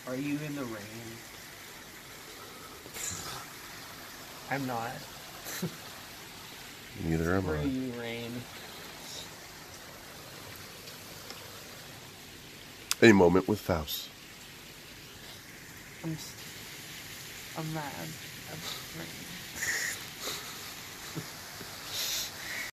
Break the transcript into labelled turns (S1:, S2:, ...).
S1: Are you in the rain? I'm not.
S2: Neither am
S1: Screw
S2: I.
S1: you, rain.
S2: A moment with Phos.
S1: I'm mad at rain.